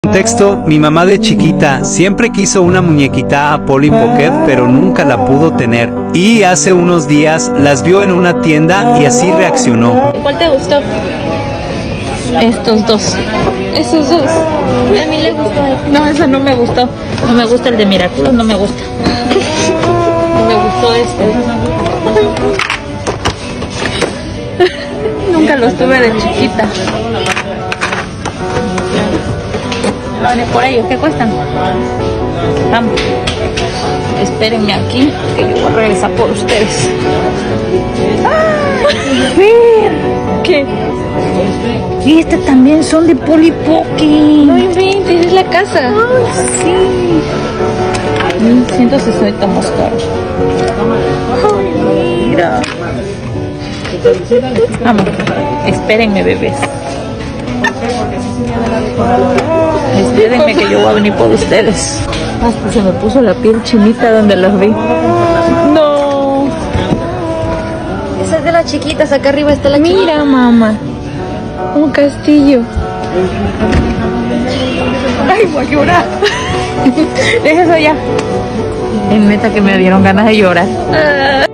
Contexto, mi mamá de chiquita siempre quiso una muñequita a Polly Pocket, pero nunca la pudo tener. Y hace unos días las vio en una tienda y así reaccionó. ¿Cuál te gustó? Estos dos. Esos dos. A mí le gustó. No, ese no me gustó. No me gusta el de Miraculous, no me gusta. No me gustó este. Nunca los tuve de chiquita. Vale, por ellos, ¿qué cuestan? Vamos. Espérenme aquí, que yo voy a regresar por ustedes. ¿Qué? Y estas también son de Polly Pocket. No inventes, es la casa. Ay, sí. 1160 más caro. Ay, mira. Vamos, espérenme, bebés. Espérenme que yo voy a venir por ustedes. Hasta se me puso la piel chinita donde los vi. No. Esa es de las chiquitas, acá arriba está la chiquita. Mira, mamá. Un castillo. Ay, voy a llorar. Deja eso ya. Es neta que me dieron ganas de llorar.